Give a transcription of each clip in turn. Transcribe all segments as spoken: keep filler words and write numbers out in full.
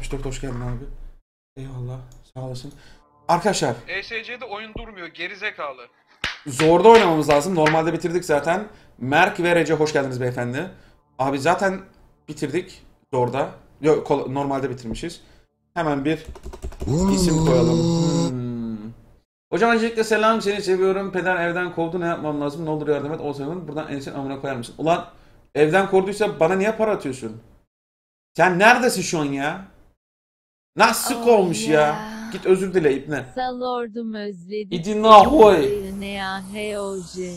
altmış dört hoş geldin abi. Eyvallah. Sağ olasın. Arkadaşlar. E S C'de oyun durmuyor. Gerizekalı. Zorda oynamamız lazım. Normalde bitirdik zaten. Merk ve Rece hoş geldiniz beyefendi. Abi zaten bitirdik. Zorda. Yok normalde bitirmişiz. Hemen bir isim koyalım. Hmm. Hocam öncelikle selam, seni seviyorum. Peder evden kovdu, ne yapmam lazım? Ne olur yardım et. O zaman buradan Enes'in amına koyar mısın? Ulan evden kovduysa bana niye para atıyorsun? Sen neredesin şu an ya? Nasıl Oh kovmuş yeah. ya? Git özür dile ibne. Salordum özledim. İdina hoy. Ne ya heoji.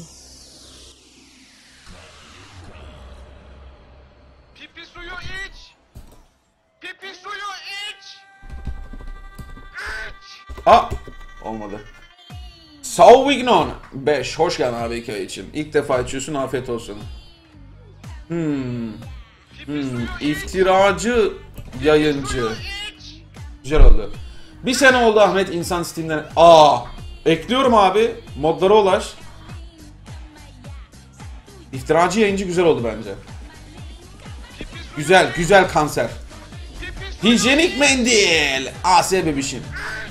Pipi suyu iç. Pipi suyu iç. İç. Aa! Olmadı. Sauvignon beş. Hoş geldin abi iki ay için. İlk defa içiyorsun, afiyet olsun. Hmm. Hmm. İftiracı yayıncı. Güzel oldu. Bir sene oldu Ahmet insan Steam'den. Aa! Ekliyorum abi. Modlara ulaş. İftiracı yayıncı güzel oldu bence. Güzel, güzel kanser. Hijyenik mendil. A S bebişim.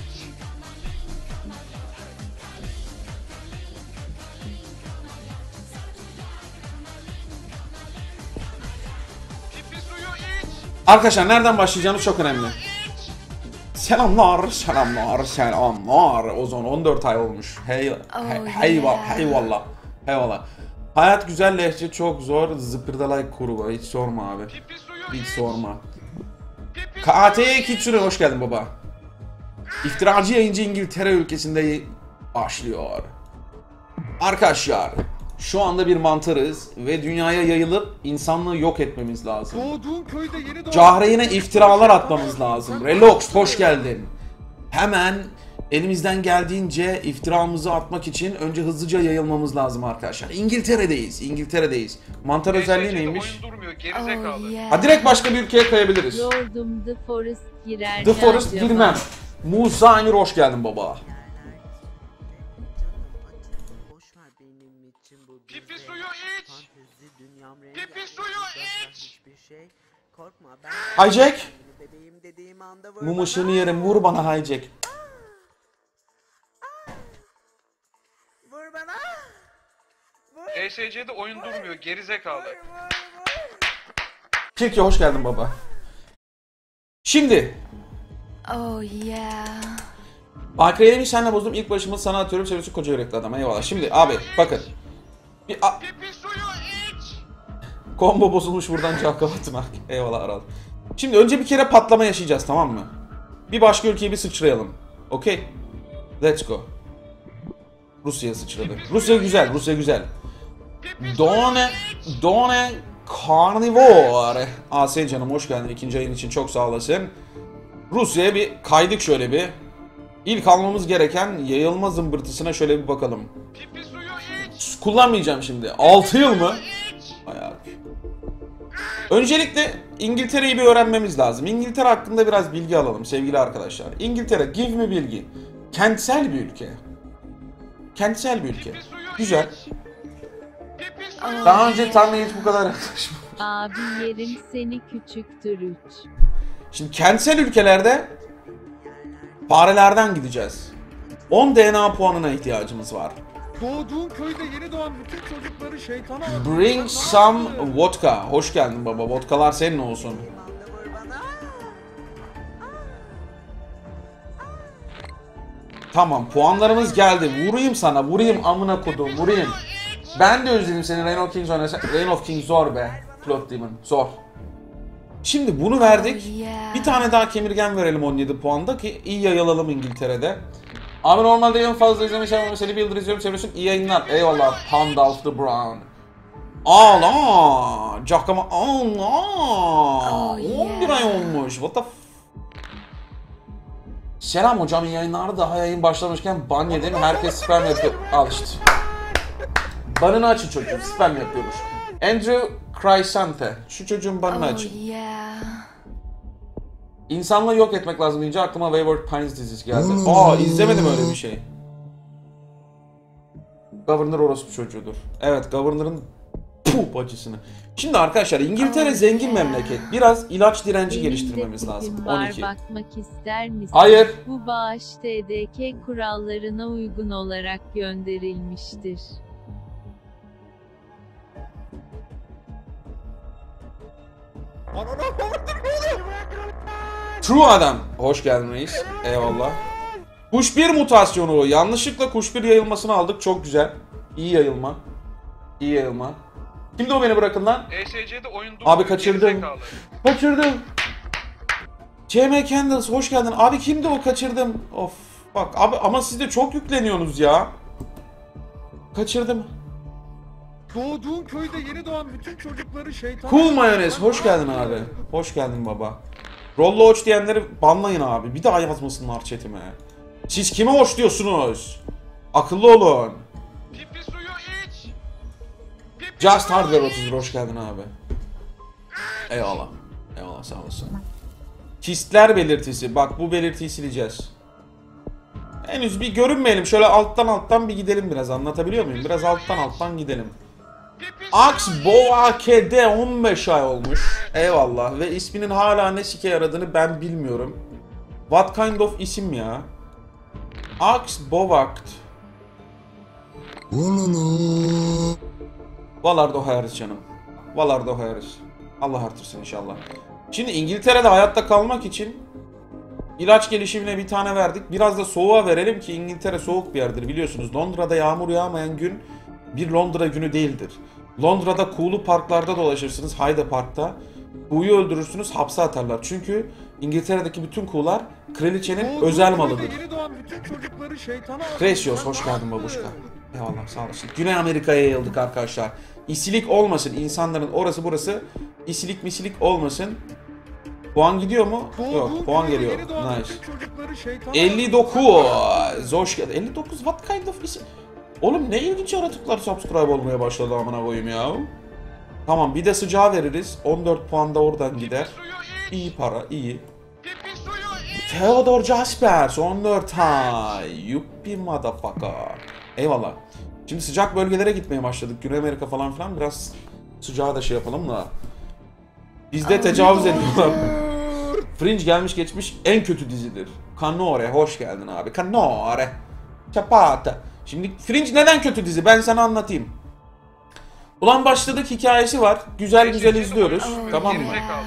Arkadaşlar nereden başlayacağımız çok önemli. Selamlar, selamlar, selamlar. O zaman on dört ay olmuş. Hey, hey, heyvallah, heyvallah, heyvallah. Hayat güzel, lehçe çok zor. Zıpırdalay kurba. Hiç sorma abi. Hiç sorma. K T Kitsune hoş geldin baba. İftiracı yayıncı İngiltere ülkesinde başlıyor. Arkadaşlar, şu anda bir mantarız ve dünyaya yayılıp insanlığı yok etmemiz lazım. Cahreyn'e iftiralar atmamız lazım. Relox hoş geldin. Hemen elimizden geldiğince iftiramızı atmak için önce hızlıca yayılmamız lazım arkadaşlar. İngiltere'deyiz, İngiltere'deyiz. Mantar özelliği neymiş? Oyun durmuyor. Gerizekalı. Oh yeah. Ha direkt başka bir ülkeye kayabiliriz. Lordum The Forest girer. The Forest girmem. Musa Emir hoş geldin baba. Pipi suyu iç. Pipi suyu iç. Hijack. Mum ışığını yerim, vur bana Hijack. Vur bana. E S C'de oyun durmuyor. Gerizekalı. Kirki hoş geldin baba. Şimdi. Oh yeah. Bakriye'yi senle bozdum. İlk başımı sana atıyorum. Seviyorsun koca yürekli adam. Eyvallah. Şimdi abi bakın. Bir a- Pipi suyu iç. Combo bozulmuş buradan cevap atmak. Eyvallah Aral. Şimdi önce bir kere patlama yaşayacağız, tamam mı? Bir başka ülkeye bir sıçrayalım. Okey. Let's go. Rusya sıçradı. Rusya güzel, Rusya güzel. Done, Done Carnivore. A S canım hoş geldin ikinci ayın için, çok sağ olasın. Rusya'ya bir kaydık şöyle bir. İlk almamız gereken yayılma zımbırtısına şöyle bir bakalım. Pipi suyu iç. Kullanmayacağım şimdi. altı yıl mı? Hayat. Öncelikle İngiltere'yi bir öğrenmemiz lazım. İngiltere hakkında biraz bilgi alalım sevgili arkadaşlar. İngiltere, give me bilgi. Kentsel bir ülke. Kentsel bir ülke. Güzel. Daha önce Tanrı'ya hiç bu kadar yaklaşmadım. Abi yerim seni küçüktür üç. Şimdi kentsel ülkelerde farelerden gideceğiz. on D N A puanına ihtiyacımız var. Doğduğun köyde yeni doğan bütün çocukları şeytana at. Bring some vodka. Hoş geldin baba. Vodkalar senin olsun. Tamam, puanlarımız geldi. Vurayım sana, vurayım amına kodum, vurayım. Ben de özledim seni. Reign of Kings oynasa. Reign of Kings zor be. Plot Demon zor. Şimdi bunu verdik. Oh yeah. Bir tane daha kemirgen verelim on yedi puanda ki iyi yayılalım İngiltere'de. Abi normalde en fazla izleme şey seni bir yıldır izliyorum, seviyorsun. İyi yayınlar. Eyvallah. Pandalf the Brown. Ağla. Cakama. Ağla. Oh yeah. on bir ay olmuş. What the f... Selam hocam, iyi yayınlar. Daha yayın başlamışken ban yedim. Herkes spam yapıyor. Al işte. Banını açın çocuğum. Spam yapıyormuş. Andrew Chrysanthe. Şu çocuğun banını Oh açın. yeah. İnsanlığı yok etmek lazım deyince aklıma Wayward Pines dizisi geldi. Aa, izlemedim öyle bir şey. Governor orospu çocuğudur. Evet, Governor'ın Puh bacısını. Şimdi arkadaşlar İngiltere zengin memleket. Biraz ilaç direnci Benim de geliştirmemiz lazım. tipim var, on iki. bakmak ister misin? Hayır. Bu bağış T D K kurallarına uygun olarak gönderilmiştir. Ananı avradım ne oluyor? True adam. Hoş geldin reis. Eyvallah. Kuş bir mutasyonu. Yanlışlıkla kuş bir yayılmasını aldık. Çok güzel. İyi yayılma. İyi yayılma. Kimdi o beni bırakın lan? E S C'de oyun durmuyor. Abi kaçırdım. gerizekalı. Kaçırdım. C M Candles hoş geldin. Abi kimdi o kaçırdım. Of. Bak abi ama siz de çok yükleniyorsunuz ya. Kaçırdım. Doğduğun köyde yeni doğan bütün çocukları şeytan... Cool mayonez hoş geldin abi. Hoş geldin baba. Rollo hoş diyenleri banlayın abi. Bir daha yazmasınlar chatime. Siz kime hoş diyorsunuz? Akıllı olun. Pipi suyu iç. Pipi Just suyu Hardware iç. otuz bir hoş geldin abi. Eyvallah. Eyvallah sağ olasın. Kistler belirtisi. Bak bu belirtiyi sileceğiz. Henüz bir görünmeyelim. Şöyle alttan alttan bir gidelim biraz. Anlatabiliyor muyum? Biraz alttan alttan gidelim. Pipi Ax suyu iç. Boğa K D on beş ay olmuş. Eyvallah. Ve isminin hala ne sike yaradığını ben bilmiyorum. What kind of isim ya? Ax Bovakt. Valardo hayarız canım. Valardo hayarız. Allah artırsın inşallah. Şimdi İngiltere'de hayatta kalmak için ilaç gelişimine bir tane verdik. Biraz da soğuğa verelim ki İngiltere soğuk bir yerdir biliyorsunuz. Londra'da yağmur yağmayan gün bir Londra günü değildir. Londra'da kuğulu parklarda dolaşırsınız, Hyde Park'ta. Kuğuyu öldürürsünüz, hapse atarlar. Çünkü İngiltere'deki bütün kuğular kraliçenin Doğduğun özel köyde malıdır. yeni doğan bütün çocukları şeytana... Precious, hoş geldin babuşka. Eyvallah, sağ olasın. Güney Amerika'ya yayıldık arkadaşlar. İsilik olmasın, insanların orası burası isilik misilik olmasın. Puan gidiyor mu? Yok, puan geliyor. Nice. elli dokuz. Hoş geldin. elli dokuz, what kind of isim? Oğlum ne ilginç yaratıklar subscribe olmaya başladı amına koyayım ya. Tamam bir de sıcağı veririz. on dört puan da oradan gider. Suyu iç. İyi para, iyi. Pipi suyu iç. Theodore Jaspers on dört ay. Yuppi motherfucker. Eyvallah. Şimdi sıcak bölgelere gitmeye başladık. Güney Amerika falan filan biraz sıcağı da şey yapalım da. Bizde tecavüz ediyorlar. Fringe gelmiş geçmiş en kötü dizidir. Canore hoş geldin abi. Canore. Çapata. Şimdi Fringe neden kötü dizi? Ben sana anlatayım. Ulan başladık hikayesi var. Güzel güzel izliyoruz. Tamam mı? Gerizekalı.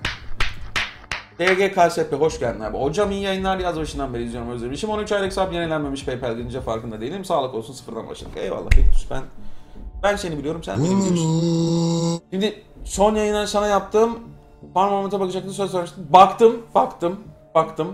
D G K S P hoş geldin abi. Hocam iyi yayınlar yaz başından beri izliyorum özlemişim. on üç aylık hesap yenilenmemiş PayPal gelince farkında değilim. Sağlık olsun sıfırdan başladık. Eyvallah Bektus ben ben seni biliyorum sen beni biliyorsun. Şimdi son yayından sana yaptığım farm moment'a bakacaktım söz vermiştim. Baktım, baktım, baktım.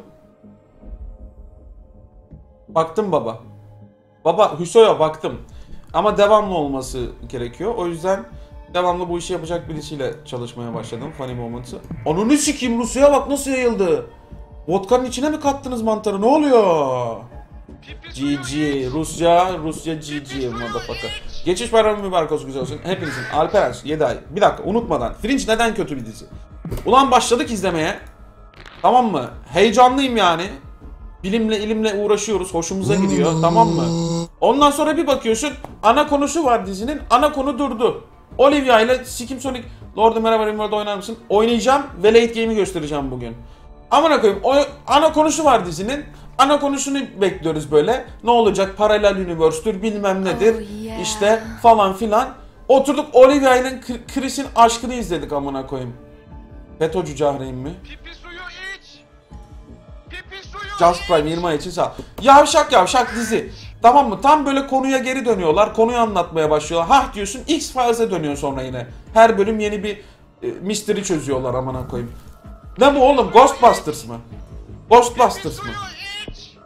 Baktım baba. Baba Hüso'ya baktım. Ama devamlı olması gerekiyor. O yüzden devamlı bu işi yapacak birisiyle çalışmaya başladım. Funny Moments'ı. Ananı sikeyim Rusya'ya bak nasıl yayıldı. Vodka'nın içine mi kattınız mantarı? Ne oluyor? Pipi suyu G iç. G. Rusya, Rusya G G motherfucker. Geçiş bayramı mübarek olsun güzel olsun. Hepinizin. Alperen yedi ay. Bir dakika unutmadan. Fringe neden kötü bir dizi? Ulan başladık izlemeye. Tamam mı? Heyecanlıyım yani. Bilimle ilimle uğraşıyoruz. Hoşumuza gidiyor. Tamam mı? Ondan sonra bir bakıyorsun. Ana konusu var dizinin. Ana konu durdu. Olivia ile Sikim Sonic. Lord'u merhaba Rimworld'da oynar mısın? Oynayacağım ve late game'i göstereceğim bugün. Amına koyayım. O ana konusu var dizinin. Ana konusunu bekliyoruz böyle. Ne olacak? Paralel Universe'tür bilmem nedir. Oh yeah. İşte falan filan. Oturduk Olivia ile Chris'in aşkını izledik amına koyayım. FETÖ'cü Cahreyn mi? Pipi suyu iç. Pipi suyu Just Prime yirmi ay için sağ ol. Yavşak yavşak dizi. Tamam mı? Tam böyle konuya geri dönüyorlar. Konuyu anlatmaya başlıyorlar. Hah diyorsun X-Files'e dönüyor sonra yine. Her bölüm yeni bir e, mystery çözüyorlar amına koyayım. Ne bu oğlum? Ghostbusters mı? Ghostbusters mı? iç.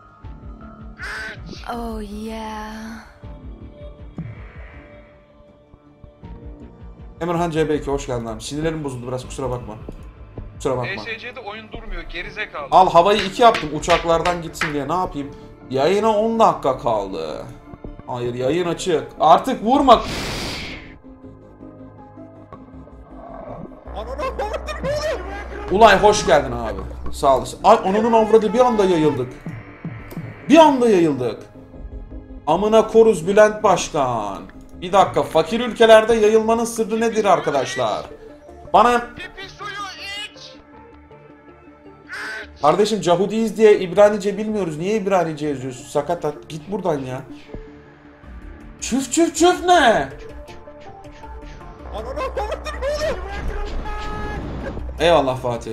Oh yeah. Emirhan C B iki hoş geldin abi. Sinirlerim bozuldu biraz kusura bakma. Kusura bakma. E S C'de oyun durmuyor gerizekalı. Al havayı iki yaptım uçaklardan gitsin diye ne yapayım? Yayına on dakika kaldı. Hayır yayın açık. Artık vurma. Ananı avradım ne oluyor? Ulay hoş geldin abi. Sağ olasın. Ay onunun avradı bir anda yayıldık. Bir anda yayıldık. Amına koruz Bülent Başkan. Bir dakika, fakir ülkelerde yayılmanın sırrı nedir arkadaşlar? Bana... Pipi suyu iç. Kardeşim Cahudiyiz diye İbranice bilmiyoruz. Niye İbranice yazıyorsun? Sakat, git buradan ya. Çüf çüf çüf ne? Eyvallah Fatih.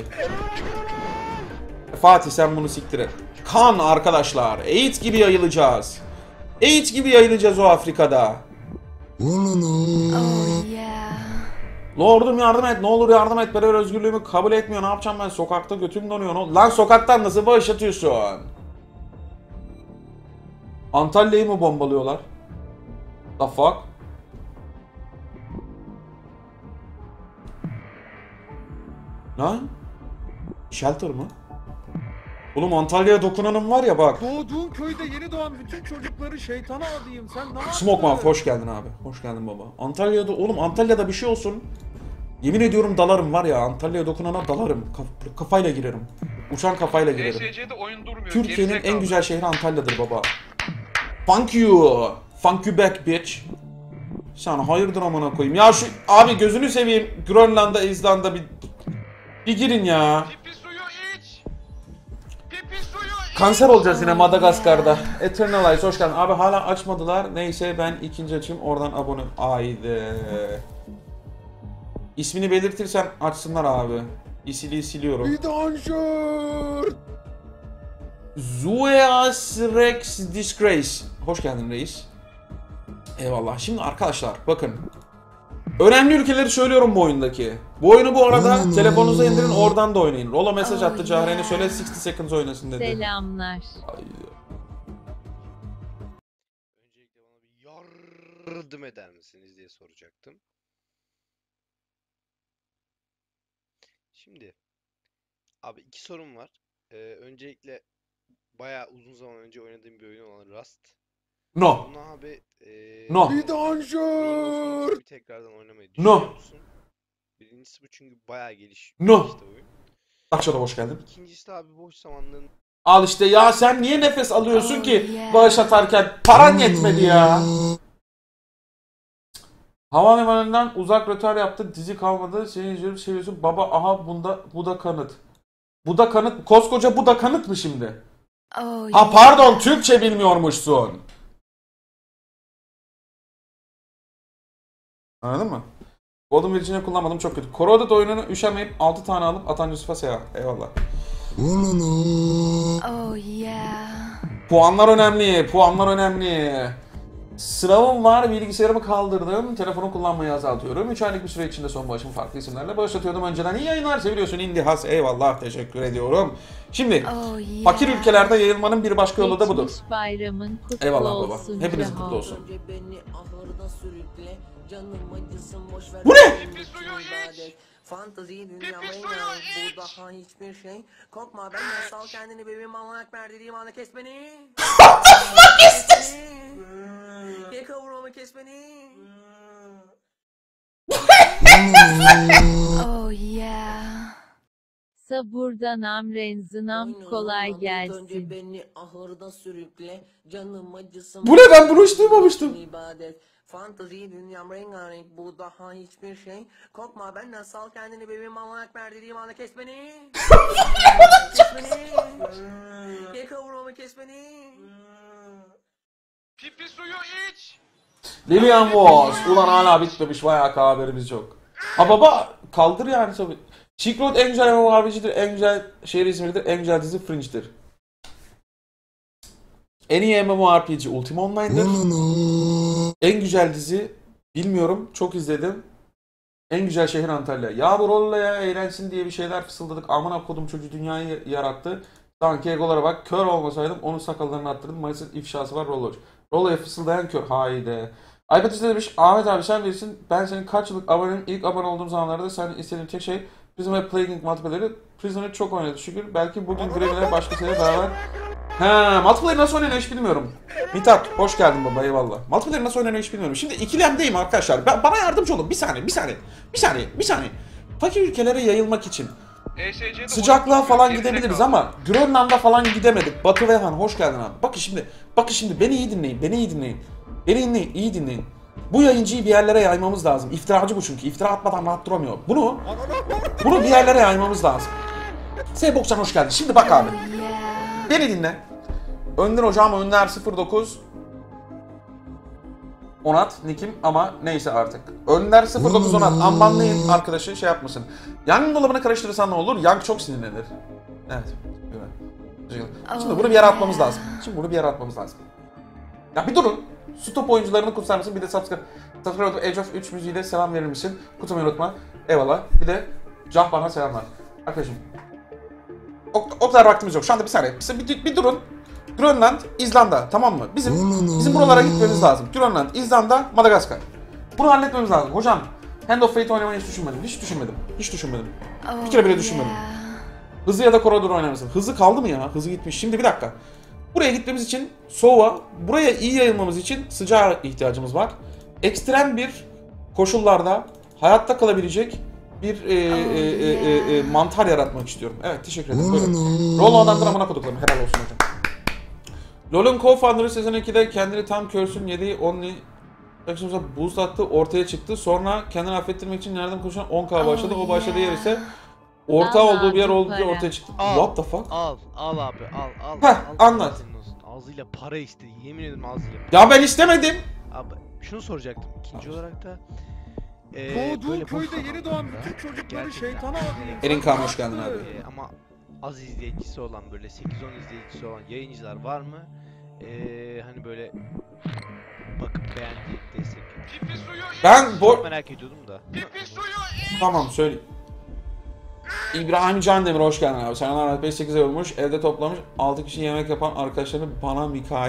Fatih sen bunu siktir et. Kan arkadaşlar. AIDS gibi yayılacağız. AIDS gibi yayılacağız o Afrika'da. Oh yeah. Lordum yardım et. Ne olur yardım et. Beraber özgürlüğümü kabul etmiyor. Ne yapacağım ben? Sokakta götüm donuyor. Ne- Lan sokaktan nasıl bağışlatıyorsun? Antalya'yı mı bombalıyorlar? The fuck? Lan? Shelter mı? Oğlum Antalya'ya dokunanım var ya bak. Doğduğun köyde yeni doğan bütün çocukları şeytana adayım. Sen ne yaptın? Smoke Man hoş geldin abi. Hoş geldin baba. Antalya'da oğlum Antalya'da bir şey olsun. Yemin ediyorum dalarım var ya, Antalya'ya dokunana dalarım. Kaf- kafayla girerim. Uçan kafayla girerim. E S C'de oyun durmuyor. Türkiye'nin gerizekalı. en güzel şehri Antalya'dır baba. Thank you. Thank you back bitch. Sen hayırdır amına koyayım. Ya şu abi gözünü seveyim. Grönland'a, İzlanda bir bir girin ya. Pipi suyu iç. Pipi suyu iç. Kanser olacağız yine Madagaskar'da. Eternal Eyes hoş geldin. Abi hala açmadılar. Neyse ben ikinci açayım. Oradan abone. Haydi. İsmini belirtirsen açsınlar abi. İsili siliyorum. Vidanjör. Zueas Rex Disgrace. Hoş geldin reis. Eyvallah. Şimdi arkadaşlar bakın. Önemli ülkeleri söylüyorum bu oyundaki. Bu oyunu bu arada telefonunuza indirin, oradan da oynayın. Rola mesaj attı, Oh, Cahreyn'e yeah. söyle altmış seconds oynasın dedi. Selamlar. Haydi. Öncelikle bana bir yardım eder misiniz diye soracaktım. Şimdi abi iki sorum var. Ee, öncelikle bayağı uzun zaman önce oynadığım bir oyun olan Rust. No. Bunu abi ee, No. Vidanjör. bir tekrardan oynamayı No. düşünüyor musun? Birincisi bu çünkü bayağı gelişmiş No. işte oyun. Akşada hoş geldin. İkincisi de abi boş zamanların Al işte ya, sen niye nefes alıyorsun Oh, ki yeah. bağış atarken? Paran yetmedi ya. Havalimanından uzak rötar yaptı, dizi kalmadı, seni izliyorum, seviyorsun. Baba aha bunda bu da kanıt. Bu da kanıt, koskoca bu da kanıt mı şimdi? Oh Ha pardon, Türkçe bilmiyormuşsun. Anladın mı? Golden Virgin'i kullanmadım, çok kötü. Corroded oyununu üşenmeyip altı tane alıp atan Yusuf'a seyahat. Eyvallah. Oh yeah. Puanlar önemli, puanlar önemli. Sınavım var, bilgisayarımı kaldırdım, telefonu kullanmayı azaltıyorum. üç aylık bir süre içinde son başım farklı isimlerle başlatıyordum önceden. İyi yayınlar, seviliyorsun Indihas, eyvallah, teşekkür ediyorum. Şimdi, Oh yeah. fakir ülkelerde yayılmanın bir başka yolu da budur. Geçmiş bayramın kutlu Eyvallah baba, olsun. hepinizin Cihan. kutlu olsun. Önce beni ahırda sürükle, canım acısın boş ver. Bu ne? Pipi suyu iç. Fantazi dünya Pipi suyu oynar, iç. bu daha hiçbir şey. Korkma benden, sal kendini bebeğim, Allah ekber dediğim anda kes beni. Kes beni. Ye kavurmamı, kes beni. Oh yeah. Saburdan amren zınam kolay Önce gelsin. beni ahırda sürükle, canım acısın. Bu ne? Ben bunu hiç duymamıştım. İbadet. Fantazi dünyam rengarenk, bu daha hiçbir şey. Korkma benden, sal kendini bebeğim, Allah ekber dediğim anda kes beni. Kes beni. Ye kavurmamı, kes beni. Pipi suyu iç. Lilian Wars, ulan hala bitmemiş, bayağı haberimiz yok. Ha baba, kaldır yani tabii. Silk Road en güzel MMORPG'dir, en güzel şehir İzmir'dir, en güzel dizi Fringe'dir. En iyi MMORPG Ultima Online'dır. En güzel dizi bilmiyorum, çok izledim. En güzel şehir Antalya. Ya bu rolle ya eğlensin diye bir şeyler fısıldadık. Amına kodum çocuğu dünyayı yarattı. Sanki egolara bak, kör olmasaydım onun sakallarını attırdım. Maalesef ifşası var Rolloş. Rollo'ya fısıldayan kör. Haydi. Aybet işte demiş, Ahmet abi sen bilirsin, ben senin kaç yıllık abonem, ilk abone olduğum zamanlarda sen istediğim tek şey Prison ve Plague multiplayer'ı. Prison'ı çok oynadı şükür. Belki bugün Grave'le başkasıyla beraber. He, multiplayer nasıl oynanıyor hiç bilmiyorum. Mithat, hoş geldin baba, eyvallah. Multiplayer nasıl oynanıyor hiç bilmiyorum. Şimdi ikilemdeyim arkadaşlar. Ben, bana yardımcı olun. Bir saniye, bir saniye, bir saniye, bir saniye. Fakir ülkelere yayılmak için E S C'de sıcaklığa oyun falan durmuyor, gidebiliriz gerizekalı. ama Grönland'a falan gidemedik. Batu Vehan, hoş geldin abi. Bakın şimdi, bakın şimdi beni iyi dinleyin, beni iyi dinleyin. Beni dinleyin, iyi dinleyin. Bu yayıncıyı bir yerlere yaymamız lazım. İftiracı bu çünkü. İftira atmadan rahat duramıyor. Bunu, bunu bir yerlere yaymamız lazım. Sebokcan hoş geldin. Şimdi bak abi. Yeah. Beni dinle. Önder hocam Önder sıfır dokuz Onat nikim ama neyse artık. Önder sıfır dokuz Onat ambanlayın arkadaşı şey yapmasın. Yangın dolabını karıştırırsan ne olur? Yang çok sinirlenir. Evet. Şimdi bunu bir yere atmamız lazım. Şimdi bunu bir yere atmamız lazım. Ya bir durun. Stop oyuncularını kutsar mısın? Bir de subscribe. Subscribe Age of üç müziğiyle selam verir misin? Kutlamayı unutma. Eyvallah. Bir de Cahban'a selamlar. Arkadaşım. O, o kadar vaktimiz yok. Şu anda bir saniye. Bir, bir, bir durun. Grönland, İzlanda, tamam mı? Bizim bizim buralara gitmemiz lazım. Grönland, İzlanda, Madagaskar. Bunu halletmemiz lazım. Hocam, Hand of Fate oynamayı hiç düşünmedim. Hiç düşünmedim. Hiç düşünmedim. Bir kere bile düşünmedim. Hızlı ya da koridor oynamasın. Hızı kaldı mı ya? Hızı gitmiş. Şimdi bir dakika. Buraya gitmemiz için soğuğa, buraya iyi yayılmamız için sıcağa ihtiyacımız var. Ekstrem bir koşullarda hayatta kalabilecek bir e, e, e, e, e, mantar yaratmak istiyorum. Evet, teşekkür ederim. Buyurun. Rol adamdır amına koduklarım. Helal olsun hocam. LoL'un co-founder'ı sezon ikide kendini tam Curse'ün yediği Only Actions'a boost attı, ortaya çıktı. Sonra kendini affettirmek için nereden konuşan on K başladı. O başladığı yer ise orta Al olduğu bir yer abi olduğu para. ortaya çıktı. Al. What the fuck? Al, al abi, al, al. Heh, al, anlat. senin olsun. Ağzıyla para istedi, yemin ederim ağzıyla. Ya ben istemedim. Abi şunu soracaktım. İkinci olarak da eee Doğduğu böyle boş köyde yeni doğan zamanlarında bütün çocukları gerçekten şeytana eee, Erin Kaan, hoş geldin abi. eee, ama az izleyicisi olan böyle sekiz on izleyicisi olan yayıncılar var mı? Eee hani böyle bakıp beğendiği, desteklediği. Pipi suyu iç. Ben bu... Çok merak ediyordum da. Pipi suyu iç. Tamam söyleyeyim. İbrahim Can Demir hoş geldin abi. Selamlar beş sekiz ay olmuş. Evde toplamış altı kişi yemek yapan arkadaşlarını bana Mikail.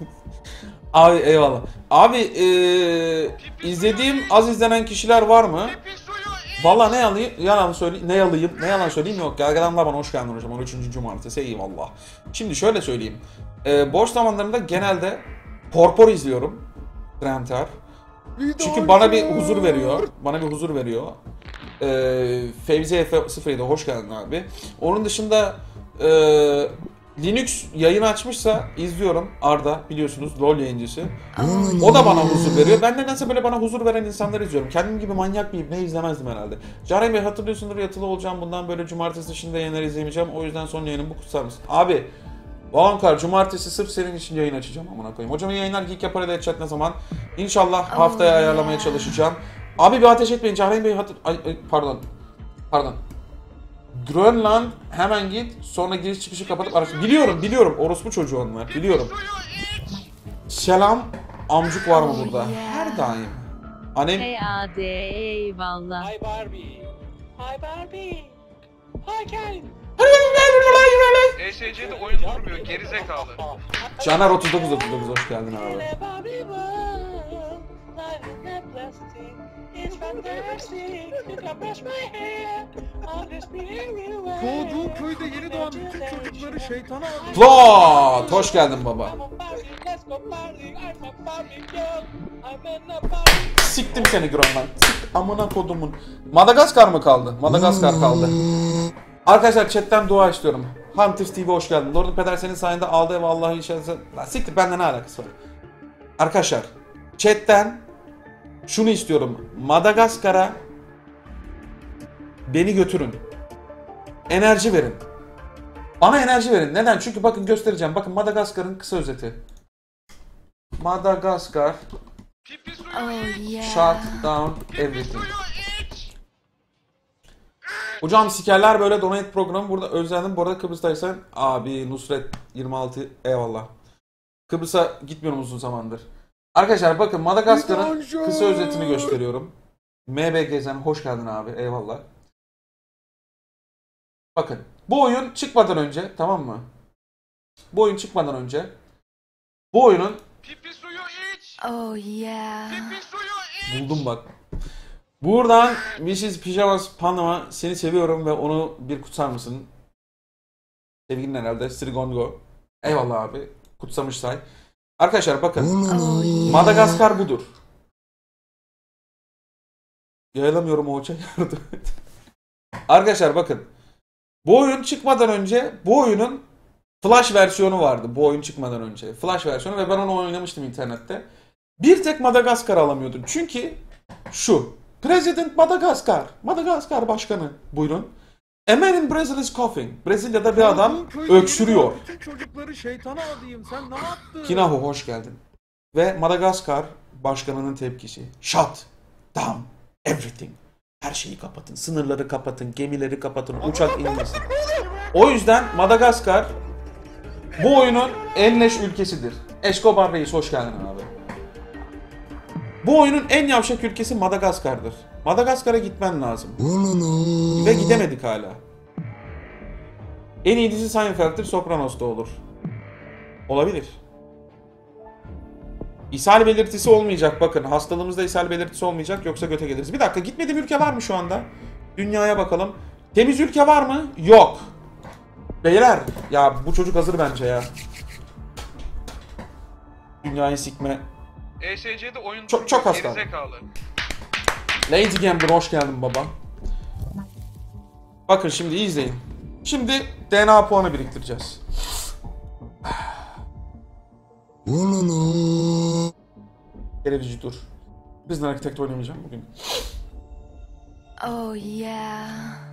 Abi eyvallah. Abi ee, izlediğim az izlenen kişiler var mı? Pipi suyu iç. Valla ne yalayım, yalan söyleyeyim, ne yalayım, ne yalan söyleyeyim yok. Gergedan bana hoş geldin hocam. on üçüncü cumartesi eyvallah. Şimdi şöyle söyleyeyim. Ee, boş zamanlarımda genelde Porpor izliyorum. Trenter. Çünkü bana bir huzur veriyor. Bana bir huzur veriyor. Ee, Fevzi Efe sıfır yedi hoş geldin abi. Onun dışında e, Linux yayın açmışsa izliyorum. Arda biliyorsunuz LoL yayıncısı. O da bana huzur veriyor. Ben nedense böyle bana huzur veren insanları izliyorum. Kendim gibi manyak bir ne izlemezdim herhalde. Caren Bey hatırlıyorsundur yatılı olacağım. Bundan böyle cumartesi dışında yayınlar izlemeyeceğim. O yüzden son yayınım bu, kutsar mısın? Abi Valankar cumartesi sırf senin için yayın açacağım amına koyayım. Hocam yayınlar Geek Yapar ile edecek ne zaman? İnşallah haftaya Oh, ayarlamaya yeah. çalışacağım. Abi bir ateş etmeyin. Cahreyn Bey hatır... Ay, ay, pardon. Pardon. Grönland hemen git. Sonra giriş çıkışı kapatıp araç... Biliyorum biliyorum. Orospu çocuğu onlar. Biliyorum. Selam. Amcuk var mı Oh, burada? yeah. Her daim. Annem... Hey A D eyvallah. Hi Barbie. Hi Barbie. Hi Ken. E S C'de oyun durmuyor gerizekalı. Caner otuz dokuz otuz dokuz hoş geldin abi. Barbie world. Life is not plastic. It's fantastic. You can brush my hair. I'll just be everywhere. Doğduğu köyde yeni doğan bütün çocukları şeytana adıyor. Vlad! Hoş geldin baba. I'm a Barbie. Let's go Barbie. I'm a Barbie girl. I'm in a Barbie. Siktim seni Grönland. Sik amına kodumun. Madagaskar mı kaldı? Madagaskar kaldı. Arkadaşlar chatten dua istiyorum. Hunter T V hoş geldin. Lord Peder senin sayende aldı ev vallahi inşallah. Lan siktir benden ne alakası var? Arkadaşlar chatten şunu istiyorum. Madagaskar'a beni götürün. Enerji verin. Bana enerji verin. Neden? Çünkü bakın göstereceğim. Bakın Madagaskar'ın kısa özeti. Madagaskar Pipi suyu Oh iç. yeah. shut down Pipi everything. suyu iç. Hocam sikerler böyle donate programı burada özledim. Bu arada Kıbrıs'taysan abi Nusret yirmi altı eyvallah. Kıbrıs'a gitmiyorum uzun zamandır. Arkadaşlar bakın Madagaskar'ın kısa özetini gösteriyorum. M B Gezen hoş geldin abi eyvallah. Bakın bu oyun çıkmadan önce tamam mı? Bu oyun çıkmadan önce bu oyunun Pipi suyu iç. Oh yeah. Pipi suyu iç. buldum bak. Buradan missus Pijamas Panama seni seviyorum ve onu bir kutsar mısın? Sevgilin herhalde Srigongo. Eyvallah abi. Kutsamış say. Arkadaşlar bakın. Oh yeah. Madagaskar budur. Yayılamıyorum o uçak yardım et. Arkadaşlar bakın. Bu oyun çıkmadan önce bu oyunun Flash versiyonu vardı. Bu oyun çıkmadan önce. Flash versiyonu ve ben onu oynamıştım internette. Bir tek Madagaskar alamıyordun. Çünkü şu. President Madagaskar. Madagaskar başkanı. Buyurun. A man in Brazil is coughing. Brezilya'da bir adam Bu köyde yeni öksürüyor. doğan bütün çocukları şeytana adayım. Sen ne yaptın? Kinahu hoş geldin. Ve Madagaskar başkanının tepkisi. Shut down everything. Her şeyi kapatın. Sınırları kapatın. Gemileri kapatın. Uçak inmesin. O yüzden Madagaskar bu oyunun en leş ülkesidir. Escobar Reis hoş geldin abi. Bu oyunun en yavşak ülkesi Madagaskar'dır. Madagaskar'a gitmen lazım. Ve gidemedik hala. En iyi dizi Seinfeld'tir, Sopranos'ta olur. Olabilir. İshal belirtisi olmayacak bakın. Hastalığımızda ishal belirtisi olmayacak yoksa göte geliriz. Bir dakika, gitmediğim ülke var mı şu anda? Dünyaya bakalım. Temiz ülke var mı? Yok. Beyler ya bu çocuk hazır bence ya. Dünyayı sikme. E S C'de oyun Çok- çok durmuyor, hasta. gerizekalı. Lady Gambler hoş geldin baba. Bakın şimdi iyi izleyin. Şimdi D N A puanı biriktireceğiz. Televizyon dur. Bizden Architect oynamayacağım bugün. Oh yeah.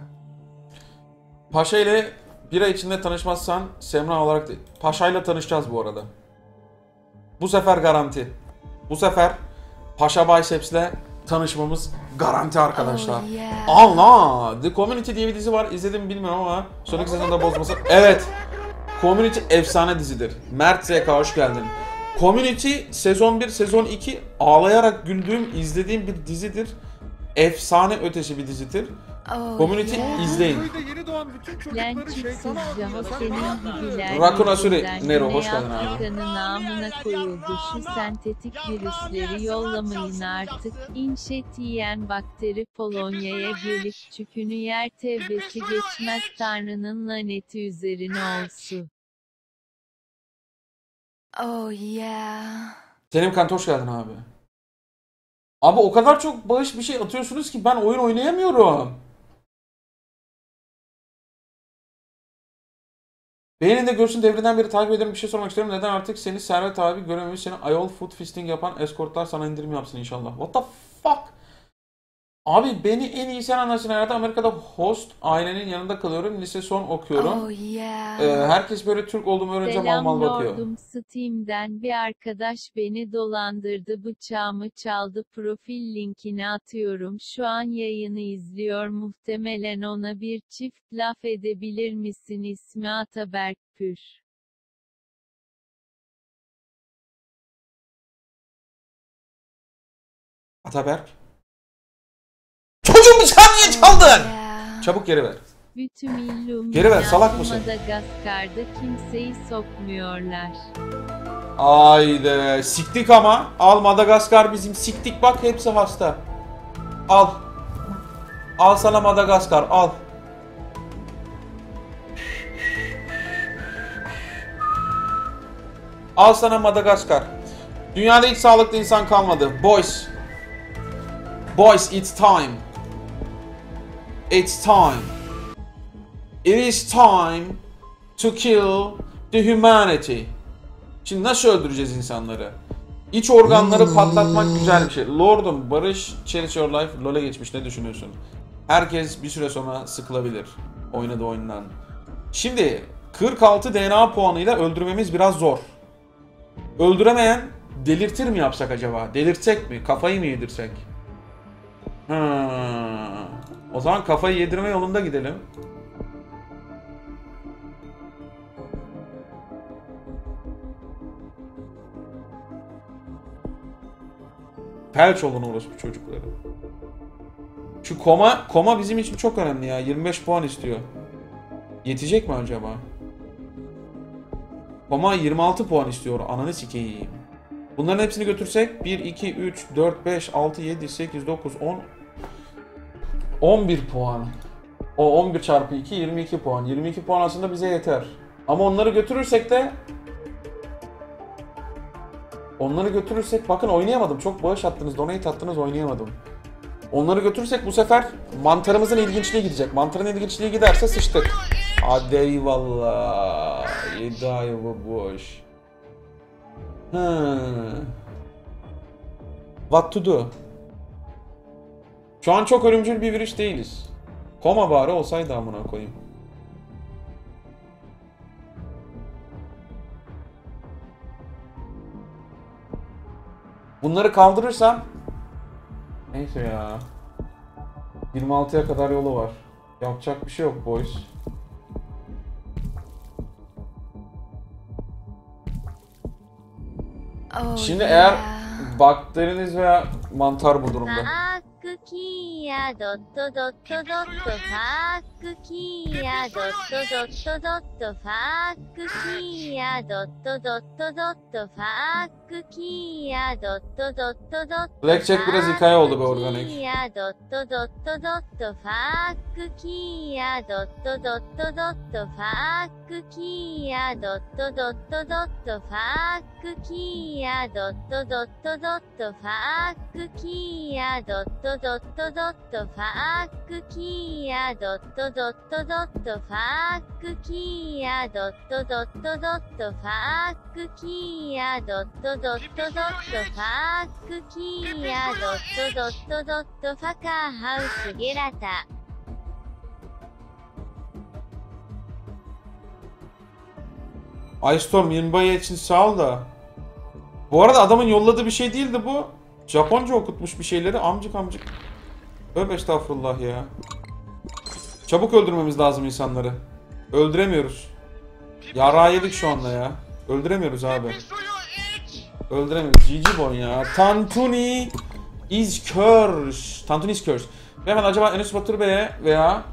Paşa ile bir ay içinde tanışmazsan Semra olarak değil. Paşa ile tanışacağız bu arada. Bu sefer garanti. Bu sefer Paşa Biceps'le tanışmamız garanti arkadaşlar. Oh yeah. Allah! The Community diye bir dizi var. İzledim bilmiyorum ama sonraki sezonda bozması. Evet. Community efsane dizidir. Mert Z K hoş geldin. Community sezon bir, sezon iki ağlayarak güldüğüm, izlediğim bir dizidir. Efsane ötesi bir dizidir. Oh Community yeah. izleyin. Köyde yeni doğan bütün çocukları Lençiksiz şeytana adayım. Cama Sen ne senin yaptın? gibiler Rakun Asuri, yüzünden Nero, Güney hoş geldin abi. Afrika'nın namına koyuldu. Şu sentetik virüsleri yollamayın artık. İnşet yiyen bakteri Polonya'ya gelip çükünü yer, tevbesi geçmez, Tanrı'nın laneti üzerine olsun. Oh yeah. Selim Kant hoş geldin abi. Abi o kadar çok bağış bir şey atıyorsunuz ki ben oyun oynayamıyorum. Beğenin de görsün, devreden beri takip ederim, bir şey sormak istiyorum. Neden artık seni Servet abi görememiş, seni ayol foot fisting yapan eskortlar sana indirim yapsın inşallah. What the fuck? Abi beni en iyi sen anlarsın hayatı. Amerika'da host ailenin yanında kalıyorum. Lise son okuyorum. Oh yeah. Ee, herkes böyle Türk olduğumu öğrenince mal Selam mal bakıyor. lordum, Steam'den bir arkadaş beni dolandırdı, bıçağımı çaldı, profil linkini atıyorum, şu an yayını izliyor, muhtemelen ona bir çift laf edebilir misin? İsmi Ataberk Pür. Ataberk. Çocuğun bıçağı niye çaldın? Yeah. Çabuk geri ver. Bütün illum Geri ver, salak mısın? Madagaskar'da kimseyi sokmuyorlar. Haydi siktik ama. Al Madagaskar bizim, siktik bak hepsi hasta. Al. Al sana Madagaskar al. Al sana Madagaskar. Dünyada hiç sağlıklı insan kalmadı. Boys. Boys it's time. It's time. It is time to kill the humanity. Şimdi nasıl öldüreceğiz insanları? İç organları patlatmak güzel bir şey. Lordum, Barış, Cherish Your Life, LoL'e geçmiş, ne düşünüyorsun? Herkes bir süre sonra sıkılabilir oynadığı oyundan. Şimdi kırk altı D N A puanıyla öldürmemiz biraz zor. Öldüremeyen delirtir mi yapsak acaba? Delirtsek mi? Kafayı mı yedirsek? Hmm. O zaman kafayı yedirme yolunda gidelim. Felç olun orospu çocukları. Şu koma, koma bizim için çok önemli ya. yirmi beş puan istiyor. Yetecek mi acaba? Koma yirmi altı puan istiyor. Ananı sikeyim. Bunların hepsini götürsek bir, iki, üç, dört, beş, altı, yedi, sekiz, dokuz, on... on bir puan. O on bir çarpı iki, yirmi iki puan. yirmi iki puan aslında bize yeter. Ama onları götürürsek de... Onları götürürsek... Bakın oynayamadım. Çok bağış attınız, donate attınız, oynayamadım. Onları götürürsek bu sefer mantarımızın ilginçliği gidecek. Mantarın ilginçliği giderse sıçtık. Hadi eyvallah. Yedi ay bu boş. Hmm. What to do? Şu an çok ölümcül bir virüs değiliz. Koma bari olsaydı amına koyayım. Bunları kaldırırsam neyse ya. yirmi altıya kadar yolu var. Yapacak bir şey yok boys. Oh, Şimdi yeah. eğer bakteriniz veya mantar bu durumda. ファークキーヤドットドットドットファークキーヤドットドットドットファークキーヤドットドットドットファークキーヤドットドットドット Blackjack biraz hikaye oldu be organik. キーヤドットドットドットファークキーヤドットドットドットファークキーヤドットドットドットファークキーヤドットドットドットファークキーヤドットドットドットファークキーヤドットドットドットファークキーヤドットドットドットファークキーヤドットドットドットファークキーヤドットドットドットファカーハウスゲラタ Ice Storm yirmi bayı için sağ ol da. Bu arada adamın yolladığı bir şey değildi bu. Japonca okutmuş bir şeyleri amcık amcık. Tövbe estağfurullah ya. Çabuk öldürmemiz lazım insanları. Öldüremiyoruz. Yarağı yedik şu anda ya. Öldüremiyoruz abi. Öldüremiyoruz. G G boy ya. Tantuni is cursed. Tantuni is cursed. Ve hemen acaba Enes Batur Bey'e veya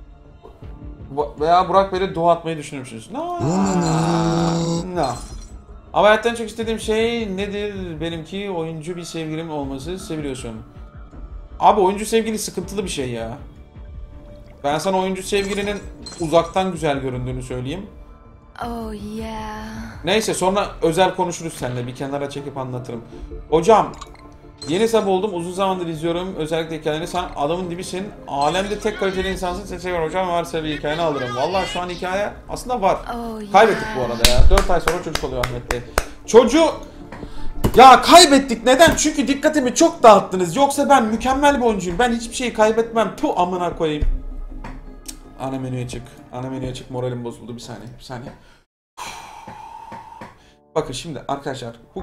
veya Burak Bey'e dua atmayı düşünür müsünüz? No. No. Ama hayattan çok istediğim şey nedir? Benimki oyuncu bir sevgilim olması. Seviyorsun. Abi oyuncu sevgili sıkıntılı bir şey ya. Ben sana oyuncu sevgilinin uzaktan güzel göründüğünü söyleyeyim. Oh yeah. Neyse sonra özel konuşuruz seninle. Bir kenara çekip anlatırım. Hocam yeni sab oldum. Uzun zamandır izliyorum. Özellikle hikayeni. Sen adamın dibisin. Alemde tek kaliteli insansın. Seni seviyorum hocam. Varsa bir hikayeni alırım. Vallahi şu an hikaye aslında var. Oh yeah. Kaybettik bu arada ya. dört ay sonra çocuk oluyor Ahmet Bey. Çocuğu... Ya kaybettik. Neden? Çünkü dikkatimi çok dağıttınız. Yoksa ben mükemmel bir oyuncuyum. Ben hiçbir şeyi kaybetmem. Puh amına koyayım. Ana menüye çık. Ana menüye çık. Moralim bozuldu. Bir saniye. Bir saniye. Bakın şimdi arkadaşlar. Bu...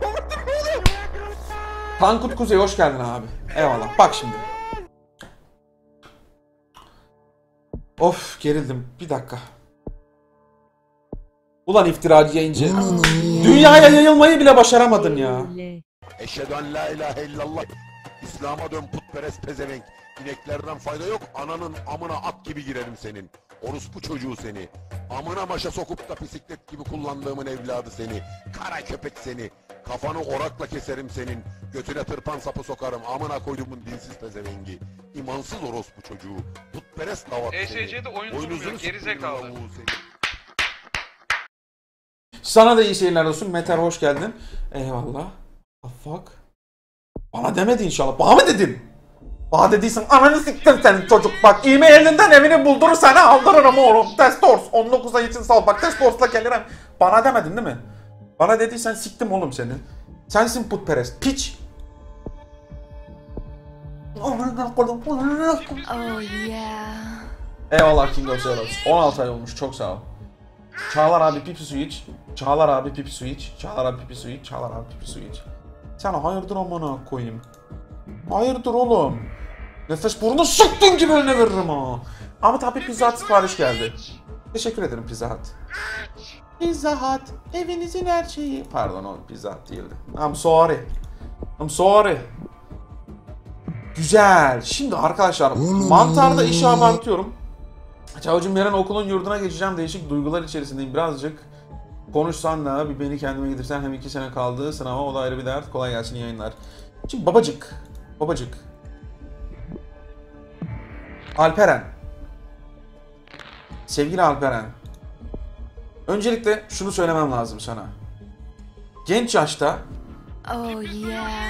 Tankut Kuzey hoş geldin abi. Eyvallah. Bak şimdi. Of gerildim. Bir dakika. Ulan iftiracı yayıncı. Dünyaya yayılmayı bile başaramadın ya. Eşhedü en la ilahe illallah. İslam'a dön putperest pezevenk. İneklerden fayda yok. Ananın amına at gibi girerim senin. Orospu çocuğu seni. Amına maşa sokup da bisiklet gibi kullandığımın evladı seni. Kara köpek seni. Kafanı orakla keserim senin. Götüne tırpan sapı sokarım. Amına koyduğumun dinsiz pezevengi. İmansız orospu çocuğu. Putperest lavat seni. E S C'de oyun durmuyor, gerizekalı. Sana da iyi seyirler olsun. Meter hoş geldin. Eyvallah. The fuck? Bana demedi inşallah. Bana mı dedin? Bana dediysen ananı siktir sen çocuk. Bak e-mailinden evini buldurur sana aldırırım oğlum. Testors. on dokuz ay için sağ ol. Bak Testors'la gelirim. Bana demedin değil mi? Bana dediysen siktim oğlum seni. Sensin putperest. Piç. Oh yeah. Eyvallah King of Zeros. on altı ay olmuş. Çok sağ ol. Çağlar abi pipi su iç. Çağlar abi pipi su iç. Çağlar abi pipi su iç. Çağlar abi pipi su iç. Sen hayırdır amına koyayım. Hayırdır oğlum. Nefes burnu sıktığın gibi önüne veririm ha. Ama tabii Pizza Hut sipariş geldi. Teşekkür ederim Pizza Hut. Pizza Hut evinizin her şeyi. Pardon o Pizza Hut değildi. I'm sorry. I'm sorry. Güzel. Şimdi arkadaşlar mantarda işi abartıyorum. Çavcım yarın okulun yurduna geçeceğim. Değişik duygular içerisindeyim birazcık. Konuşsan da bir beni kendime getirsen hem iki sene kaldı sınava o da ayrı bir dert. Kolay gelsin yayınlar. Şimdi babacık. Babacık. Alperen. Sevgili Alperen. Öncelikle şunu söylemem lazım sana. Genç yaşta Oh yeah.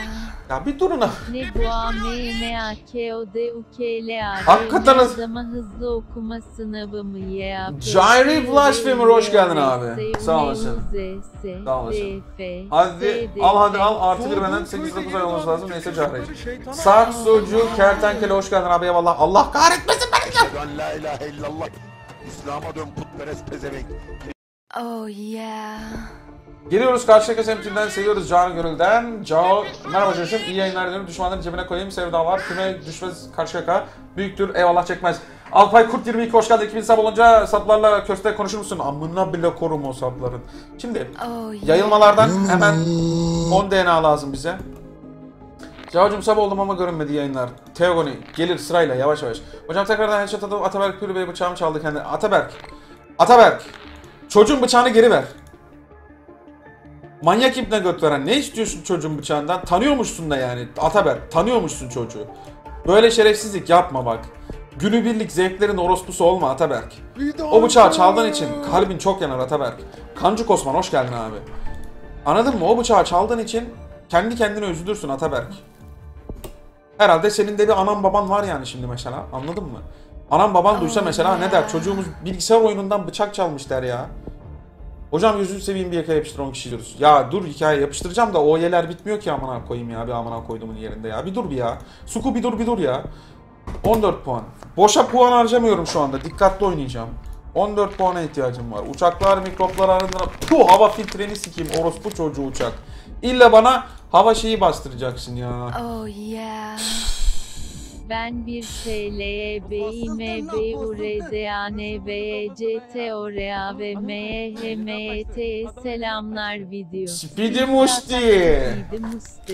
Ya bir durun ha. Ne bu A M M A K O D U K L A R Hakikaten az- adama hızlı okuma sınavı mı ya? Jairi Blasphemous hoş geldin abi. Sağ olasın. Sağ olasın. Hadi al hadi al artı bir benden sekiz dokuz ay olması lazım. Neyse Cahre'yi. Saksocu Kertenkele hoş geldin abi eyvallah. Allah kahretmesin beni. Ben la ilahe illallah. İslam'a dön putperest pezevenk. Oh yeah. Geliyoruz karşıdaki semtinden seviyoruz Canı Gönül'den. Cao merhaba çocuğum iyi yayınlar diliyorum. Düşmanların cebine koyayım sevdalar. Küme düşmez karşıyaka. Büyüktür eyvallah çekmez. Alpay Kurt yirmi iki hoş geldin. iki bin sap olunca saplarla köfte konuşur musun? Amına bile korum o sapların. Şimdi Oh yeah. yayılmalardan hemen on D N A lazım bize. Cao'cum sap oldum ama görünmedi yayınlar. Teogoni gelir sırayla yavaş yavaş. Hocam tekrardan headshot atıp Ataberk Pürü Bey bıçağımı çaldı kendi. Ataberk. Ataberk. Çocuğun bıçağını geri ver. Manyak ipne göt veren. Ne istiyorsun çocuğun bıçağından? Tanıyormuşsun da yani. Ataberk. Tanıyormuşsun çocuğu. Böyle şerefsizlik yapma bak. Günübirlik zevklerin orospusu olma Ataberk. O bıçağı çaldığın için kalbin çok yanar Ataberk. Kancık Osman hoş geldin abi. Anladın mı? O bıçağı çaldığın için kendi kendine üzülürsün Ataberk. Herhalde senin de bir anan baban var yani şimdi mesela. Anladın mı? Anan baban duysa mesela ne der? Çocuğumuz bilgisayar oyunundan bıçak çalmış der ya. Hocam yüzünü seveyim bir yaka yapıştır on kişi diyoruz. Ya dur hikaye yapıştıracağım da o yeler bitmiyor ki amına koyayım ya. Bir amına koyduğumun yerinde ya. Bir dur bir ya. Suku bir dur bir dur ya. on dört puan. Boşa puan harcamıyorum şu anda. Dikkatli oynayacağım. on dört puana ihtiyacım var. Uçaklar mikroplar arasında. Puh hava filtreni sikeyim. Orospu çocuğu uçak. İlla bana hava şeyi bastıracaksın ya. Oh yeah. Ben bir T L E B I M B U R D A N B E C T O R A ve M E H M E T selamlar video. Speedy Musti. Speedy Musti.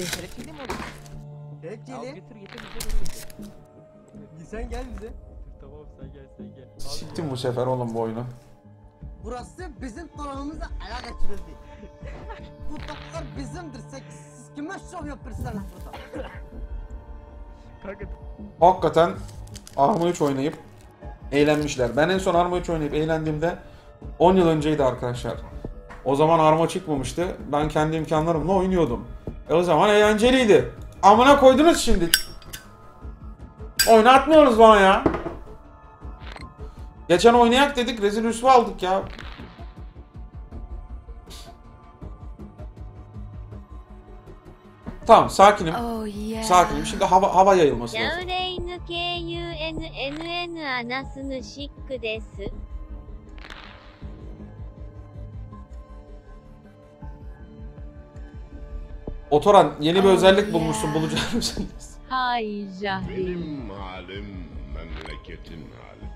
Sen gel bize. Tamam sen gel sen gel. Siktim bu sefer oğlum bu oyunu. Burası bizim tarafımıza ele geçirildi. Bu toplar bizimdir. Siz kime şov yapıyorsunuz burada? Kanka Hakikaten Arma üç oynayıp eğlenmişler. Ben en son Arma üç oynayıp eğlendiğimde on yıl önceydi arkadaşlar. O zaman Arma çıkmamıştı. Ben kendi imkanlarımla oynuyordum. E o zaman eğlenceliydi. Amına koydunuz şimdi. Oynatmıyoruz bana ya. Geçen oynayak dedik, rezil rüsva aldık ya. Tamam, sakinim. Oh yeah. Sakinim. Şimdi hava hava yayılması lazım. ヤウレイヌ ケーユーエヌエヌエヌ アナスヌシックです。 Otoran yeni bir özellik bulmuşsun, bulacak mısın? Hay Jahri. Benim halim memleketin hali.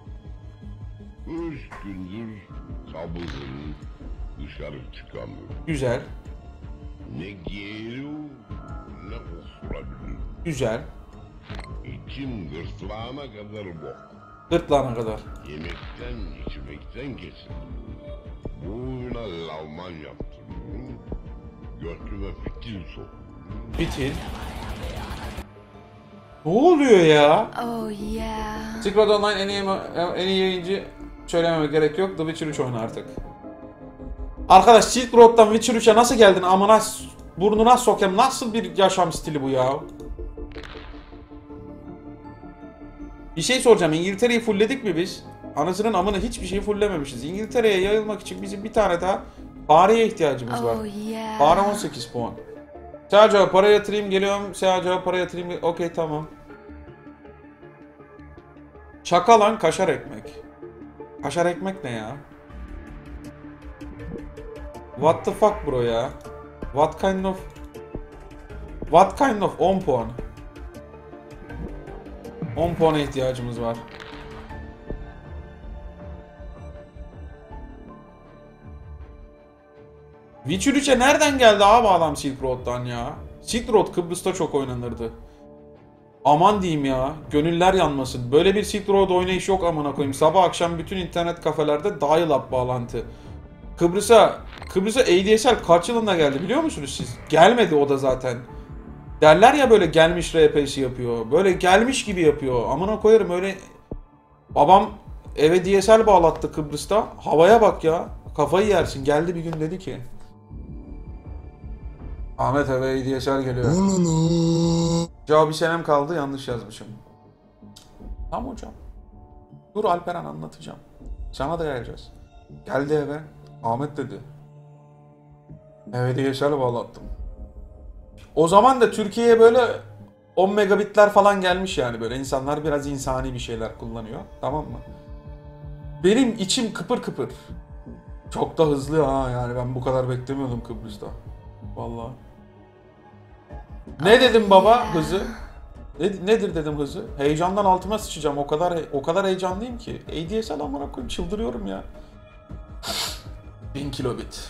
Üç gündür kabızım, dışarı çıkamıyorum. Güzel, Ne giyiyor ne osurabilirim. güzel. İçim gırtlağına kadar bok. Gırtlağına kadar. Yemekten içmekten kesildim. Boyuna lavman yaptım. Götüme fitil soktum. Fitil. Ne oluyor ya? Oh yeah. Secret Online en iyi, en iyi yayıncı söylememe gerek yok. The Witcher üç oyna artık. Arkadaş Silk Road'dan Witcher üçe nasıl geldin? Amına s- burnuna sokayım. Nasıl bir yaşam stili bu ya? Bir şey soracağım. İngiltere'yi fullledik mi biz? Anasının amına hiçbir şeyi fulllememişiz. İngiltere'ye yayılmak için bizim bir tane daha fareye ihtiyacımız var. Oh yeah. Fare on sekiz puan. Sadece para yatırayım geliyorum. Sadece para yatırayım. Okey tamam. Şaka lan kaşar ekmek. Kaşar ekmek ne ya? What the fuck bro ya? What kind of... What kind of on puan? on puana ihtiyacımız var. Witcher üçe nereden geldi abi adam Silk Road'dan ya? Silk Road Kıbrıs'ta çok oynanırdı. Aman diyeyim ya, gönüller yanmasın. Böyle bir Silk Road oynayış yok amına koyayım. Sabah akşam bütün internet kafelerde dial-up bağlantı. Kıbrıs'a, Kıbrıs'a A D S L kaç yılında geldi biliyor musunuz siz? Gelmedi o da zaten. Derler ya böyle gelmiş R P'si yapıyor. Böyle gelmiş gibi yapıyor. Amına koyarım öyle... Babam eve D S L bağlattı Ahmet eve hediyesel geliyor. Cevap bir senem kaldı, yanlış yazmışım. Tamam hocam. Dur Alperen, anlatacağım. Sana da geleceğiz. Geldi eve. Ahmet dedi. Eve hediyesel bağlattım. O zaman da Türkiye'ye böyle on megabitler falan gelmiş yani böyle. İnsanlar biraz insani bir şeyler kullanıyor. Tamam mı? Benim içim kıpır kıpır. Çok da hızlı ha yani, ben bu kadar beklemiyordum Kıbrıs'ta. Vallahi. Ne dedim baba hızı? Ne, nedir dedim hızı? Heyecandan altıma sıçacağım. O kadar o kadar heyecanlıyım ki. A D S L amına koyayım, çıldırıyorum ya. bin kilobit.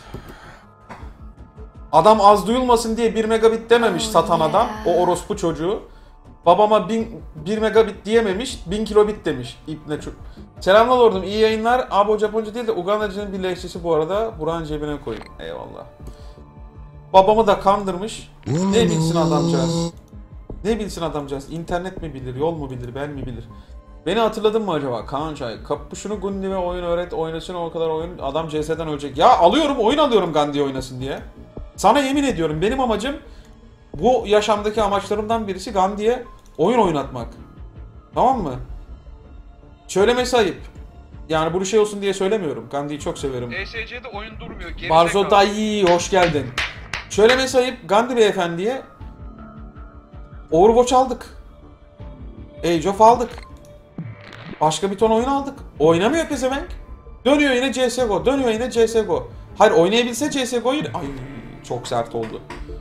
Adam az duyulmasın diye bir megabit dememiş satan adam. O orospu çocuğu. Babama bir megabit diyememiş, bin kilobit demiş. İpne çok. Selamlar lordum, iyi yayınlar. Abi o Japonca değil de Ugandacının bir lehçesi bu arada. Buranın cebine koyayım. Eyvallah. Babamı da kandırmış. Ne bilsin adamcağız? Ne bilsin adamcağız? İnternet mi bilir, yol mu bilir, ben mi bilir? Beni hatırladın mı acaba? Kaan Çay. Kapışını Gundi'ye oyun öğret, oynasın o kadar oyun. Adam C S'den ölecek. Ya alıyorum, oyun alıyorum Gandhi oynasın diye. Sana yemin ediyorum, benim amacım, bu yaşamdaki amaçlarımdan birisi Gandhi'ye oyun oynatmak. Tamam mı? Söylemesi ayıp. Yani bu şey olsun diye söylemiyorum. Gandhi'yi çok severim. E S C'de oyun durmuyor. Geri Barzo zekalı. Dayı hoş geldin. Söylemesi ayıp, Gandhi beyefendiye Overwatch aldık. Age of aldık. Başka bir ton oyun aldık. Oynamıyor pezevenk. Dönüyor yine C S G O. Dönüyor yine C S G O. Hayır, oynayabilse C S G O'yu... Ay çok sert oldu.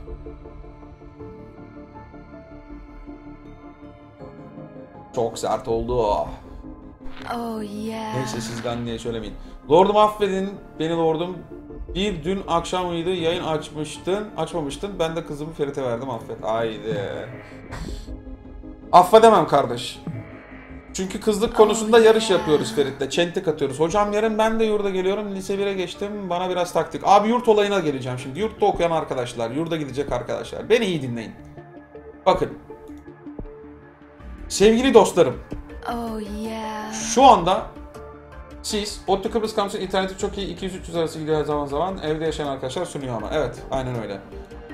Çok sert oldu. Oh yeah. Neyse siz Gandhi'ye söylemeyin. Lordum affedin beni lordum. Bir dün akşam mıydı yayın açmıştın, açmamıştın. Ben de kızımı Ferit'e verdim, affet. Haydi. Affedemem kardeş. Çünkü kızlık konusunda yarış yapıyoruz Ferit'le. Çentik atıyoruz. Hocam yarın ben de yurda geliyorum. Lise bire geçtim. Bana biraz taktik. Abi yurt olayına geleceğim şimdi. Yurtta okuyan arkadaşlar, yurda gidecek arkadaşlar. Beni iyi dinleyin. Bakın. Sevgili dostlarım. Oh yeah. Şu anda siz ODTÜ Kıbrıs Kampüsü interneti çok iyi, iki yüz üç yüz arası gidiyor zaman zaman, evde yaşayan arkadaşlar sunuyor ama. Evet, aynen öyle.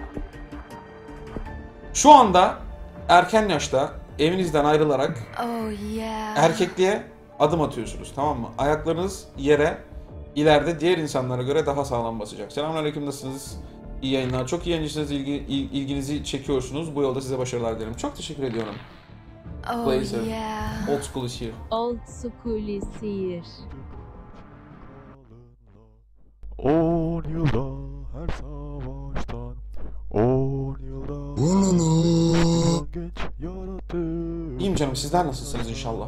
Şu anda erken yaşta evinizden ayrılarak Oh yeah. erkekliğe adım atıyorsunuz, tamam mı? Ayaklarınız yere ileride diğer insanlara göre daha sağlam basacak. Selamünaleyküm, nasılsınız? İyi yayınlar. Çok iyi yayıncısınız, ilgi, il, ilginizi çekiyorsunuz. Bu yolda size başarılar dilerim. Çok teşekkür ediyorum. Oh Blazer. yeah. Old school is here. Old school is here. On yılda her savaştan, on yılda her genç yarattı. İyiyim canım, sizler nasılsınız inşallah?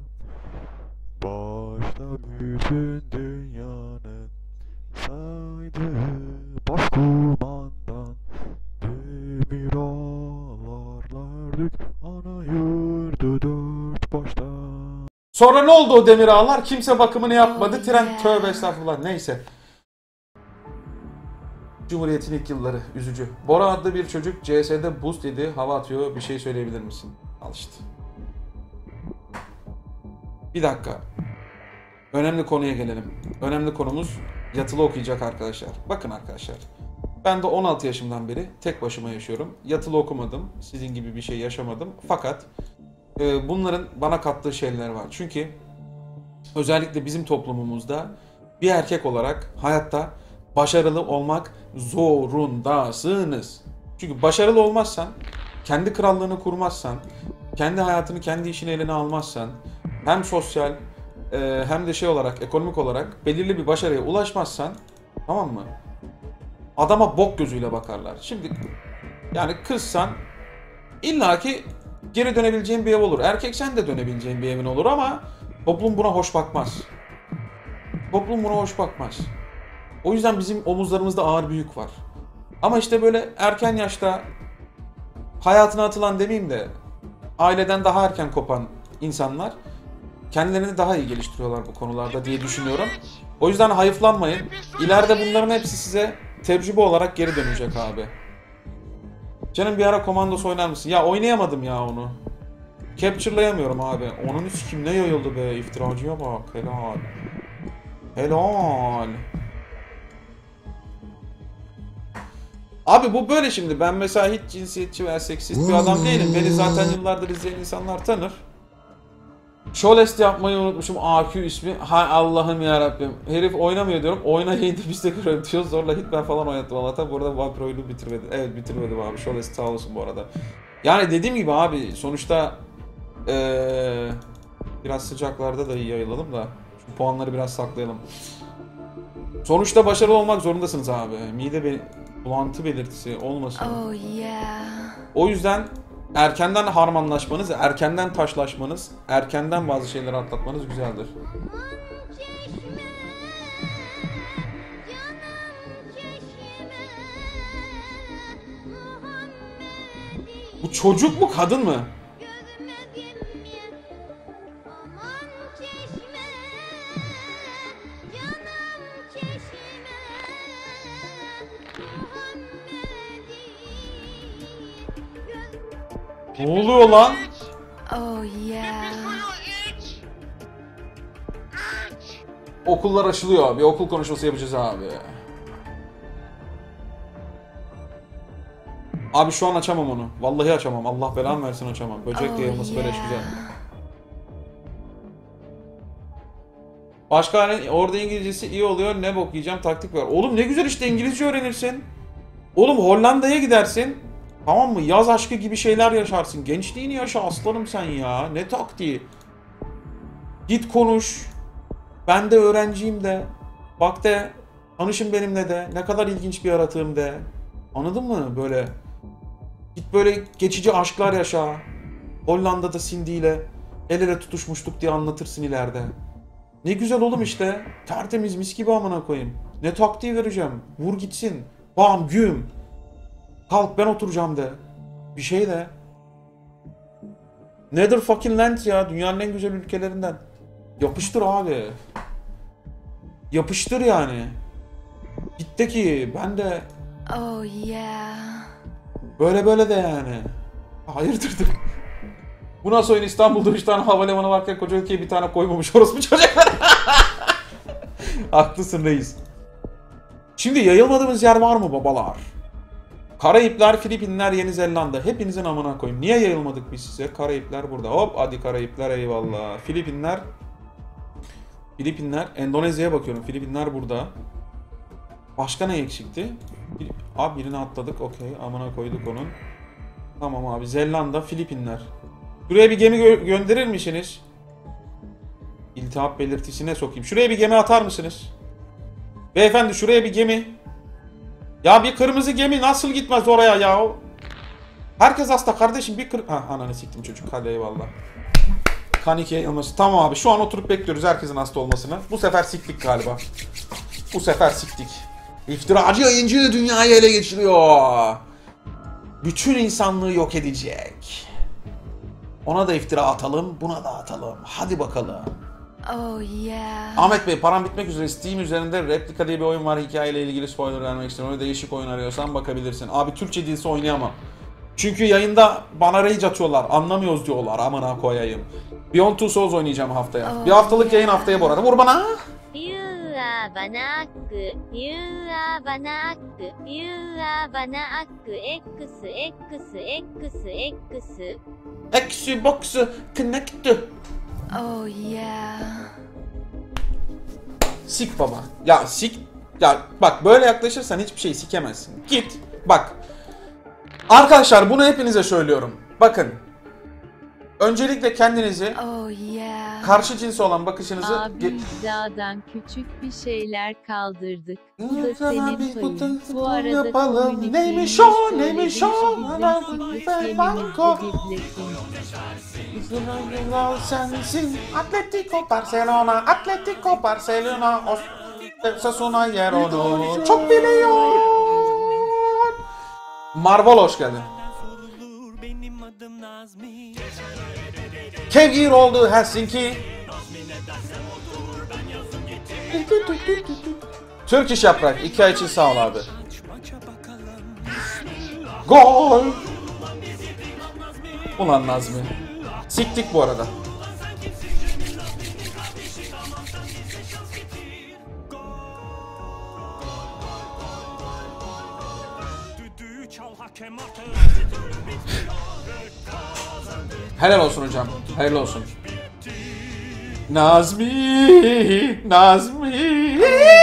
Başta bütün dünyanın saydı başkumandan, demir ağlarlardık ana yurdu dört baştan. Sonra ne oldu o demir ağlar? Kimse bakımını yapmadı. Oh Tren yeah. tövbe estağfurullah. Neyse. Cumhuriyet'in ilk yılları. Üzücü. Bora adlı bir çocuk C S'de boost yedi. Hava atıyor. Bir şey söyleyebilir misin? Al işte. Bir dakika. Önemli konuya gelelim. Önemli konumuz yatılı okuyacak arkadaşlar. Bakın arkadaşlar. Ben de on altı yaşımdan beri tek başıma yaşıyorum. Yatılı okumadım. Sizin gibi bir şey yaşamadım. Fakat e, bunların bana kattığı şeyler var. Çünkü özellikle bizim toplumumuzda bir erkek olarak hayatta başarılı olmak zorundasınız. Çünkü başarılı olmazsan, kendi krallığını kurmazsan, kendi hayatını, kendi işini eline almazsan, hem sosyal e, hem de şey olarak, ekonomik olarak belirli bir başarıya ulaşmazsan, tamam mı? Adama bok gözüyle bakarlar. Şimdi yani kızsan illaki geri dönebileceğin bir ev olur. Erkeksen de dönebileceğin bir evin olur ama toplum buna hoş bakmaz. Toplum buna hoş bakmaz. O yüzden bizim omuzlarımızda ağır bir yük var. Ama işte böyle erken yaşta hayatına atılan demeyeyim de aileden daha erken kopan insanlar kendilerini daha iyi geliştiriyorlar bu konularda diye düşünüyorum. O yüzden hayıflanmayın. İleride bunların hepsi size tecrübe olarak geri dönecek abi. Canım bir ara Komandos oynar mısın? Ya oynayamadım ya onu. Capture'layamıyorum abi. Onun üstü kim ne yayıldı be? İftiracıya bak. Helal. Helal. Abi bu böyle şimdi. Ben mesela hiç cinsiyetçi veya seksist bir adam değilim. Beni zaten yıllardır izleyen insanlar tanır. Şolest yapmayı unutmuşum. A Q ismi. Hay Allah'ım yarabbim. Herif oynamıyor diyorum. Oynayınca biz de görelim diyor. Zorla Hitman falan oynattım Allah'tan. Bu arada Vampir oyunu bitirmedim. Evet bitirmedim abi. Şolest sağ olsun bu arada. Yani dediğim gibi abi sonuçta ee, biraz sıcaklarda da iyi yayılalım da şu puanları biraz saklayalım. Sonuçta başarılı olmak zorundasınız abi. Mide be bulantı belirtisi olmasın. Oh yeah. O yüzden erkenden harmanlaşmanız, erkenden taşlaşmanız, erkenden bazı şeyleri atlatmanız güzeldir. Bu çocuk mu kadın mı? Ne oluyor lan? Oh yeah. Okullar açılıyor. Bir okul konuşması yapacağız abi. Abi şu an açamam onu. Vallahi açamam. Allah belamı versin açamam. Böcek Oh yayılması böyle iş yeah. güzel. Başka hani orada İngilizcesi iyi oluyor. Ne bok yiyeceğim taktik var. Oğlum ne güzel işte İngilizce öğrenirsin. Oğlum Hollanda'ya gidersin. Tamam mı? Yaz aşkı gibi şeyler yaşarsın. Gençliğini yaşa aslanım sen ya. Ne taktiği. Git konuş. Ben de öğrenciyim de. Bak de. Tanışın benimle de. Ne kadar ilginç bir yaratığım de. Anladın mı? Böyle. Git böyle geçici aşklar yaşa. Hollanda'da Cindy ile el ele tutuşmuştuk diye anlatırsın ileride. Ne güzel oğlum işte. Tertemiz mis gibi amına koyayım. Ne taktiği vereceğim. Vur gitsin. Bam güm. Kalk ben oturacağım de. Bir şey de. Nether fucking land ya. Dünyanın en güzel ülkelerinden. Yapıştır abi. Yapıştır yani. Gitti ki ben de Oh yeah. böyle böyle de yani. Hayırdır? Bu nasıl oyun? İstanbul'da üç tane havalimanı varken koca ülkeye bir tane koymamış orospu çocuklar. Haklısın reis. Şimdi yayılmadığımız yer var mı babalar? Karayipler, Filipinler, Yeni Zelanda. Hepinizin amına koyayım. Niye yayılmadık biz size? Karayipler burada. Hop hadi Karayipler eyvallah. Filipinler. Filipinler. Endonezya'ya bakıyorum. Filipinler burada. Başka ne eksikti? Abi birini atladık. Okey. Amına koyduk onun. Tamam abi. Zelanda, Filipinler. Şuraya bir gemi gö gönderir misiniz? İltihap belirtisine sokayım. Şuraya bir gemi atar mısınız? Beyefendi şuraya bir gemi. Ya bir kırmızı gemi nasıl gitmez oraya ya? Herkes hasta kardeşim bir kır... Ha ananı siktim çocuk hadi eyvallah. Kanike yayılması. Tamam abi şu an oturup bekliyoruz herkesin hasta olmasını. Bu sefer siktik galiba. Bu sefer siktik. İftiracı yayıncı dünyayı ele geçiriyor. Bütün insanlığı yok edecek. Ona da iftira atalım, buna da atalım. Hadi bakalım. Oh yeah. Ahmet Bey param bitmek üzere. Steam üzerinde Replika diye bir oyun var. Hikayeyle ilgili spoiler vermek istiyorum. Öyle değişik oyun arıyorsan bakabilirsin. Abi Türkçe değilse oynayamam. Çünkü yayında bana rage atıyorlar. Anlamıyoruz diyorlar. Amına koyayım. Beyond Two Souls oynayacağım haftaya. Oh bir haftalık yeah. yayın haftaya bu arada. Vur bana. You are bana akı, you are bana akı, you are bana akı, ekısı, ekısı, ekısı, ekısı. Eksi box'u connect'ı. Oh yeah. Sik baba. Ya sik. Ya bak böyle yaklaşırsan hiçbir şey sikemezsin. Git. Bak. Arkadaşlar bunu hepinize söylüyorum. Bakın. Öncelikle kendinizi Oh yeah. karşı cinsi olan bakışınızı Abi iddiadan küçük bir şeyler kaldırdık. Bu da senin payın. Bu arada yapalım. komüniteyi Neymiş o, söyledim, neymiş şu o? bizim Anam, siklet ben gemimizde banko. birleşin. sensin. Atletico Barcelona, Atletico Barcelona, Osasuna yer onu. Çok biliyor. Marvel hoş geldin. Kevgir oldu Helsinki. Türk iş yaprak. İki ay için sağ ol abi. Gol. Ulan Nazmi. Siktik bu arada. Helal olsun hocam. Helal olsun. Nazmi, Nazmi.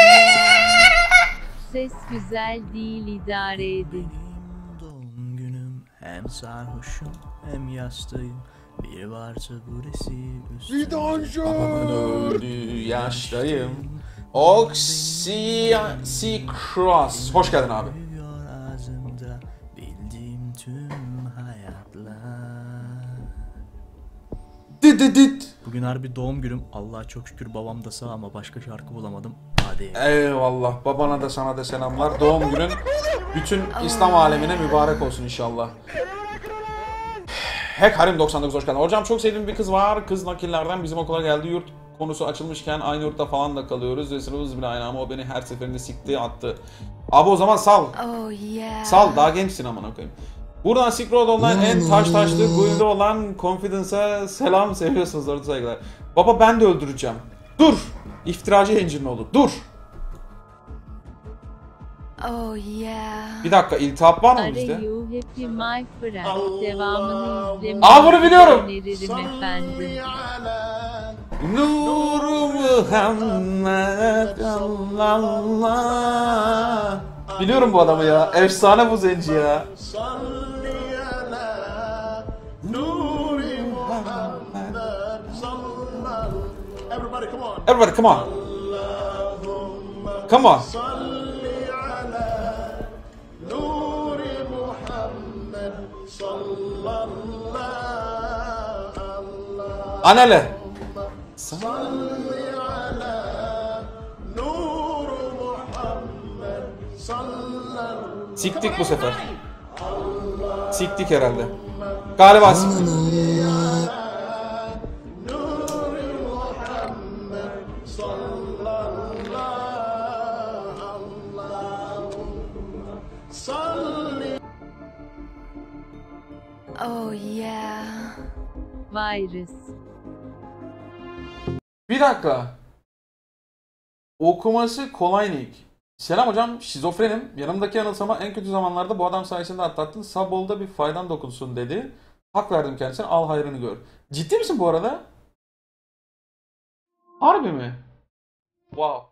Ses güzel değil, idare edin. Doğum günüm, hem sarhoşum hem yastayım. Bir varsa burası üstümde. Babamın öldü yaştayım. Oxy Cross. Hoş geldin abi. Ağzımda bildiğim tüm hayatlar. Dit dit dit. Bugün harbi doğum günüm. Allah'a çok şükür babam da sağ ama başka şarkı bulamadım. Hadi. Eyvallah. Babana da sana da selamlar. Doğum günün bütün İslam alemine mübarek olsun inşallah. Hekarim doksan dokuz hoş geldin. Hocam çok sevdiğim bir kız var. Kız nakillerden bizim okula geldi. Yurt konusu açılmışken aynı yurtta falan da kalıyoruz. Ve sınıfımız bile aynı ama o beni her seferinde sikti attı. Abi o zaman sal. Oh yeah. Sal, daha gençsin amına koyayım. Buradan Silk Road olan en taş taşlı guild'i olan Confidence'a selam, seviyorsunuz orada saygılar. Baba ben de öldüreceğim. Dur! İftiracı yayıncının oğlu. Dur! Oh yeah. Bir dakika, iltihap var mı Are bizde? you happy my friend? Devamını izlemeyi Aa, bunu biliyorum. öneririm efendim. Nuru Muhammed Allah. Biliyorum bu adamı ya. Efsane bu zenci ya. Everybody come on. Come on. Anale. Siktik bu sefer. Siktik herhalde. Galiba siktik. Oh yeah. Virus. Bir dakika. Okuması kolay nick. Selam hocam, şizofrenim. Yanımdaki yanılsama en kötü zamanlarda bu adam sayesinde atlattın. Sabolda bir faydan dokunsun dedi. Hak verdim kendisine, al hayrını gör. Ciddi misin bu arada? Harbi mi? Wow.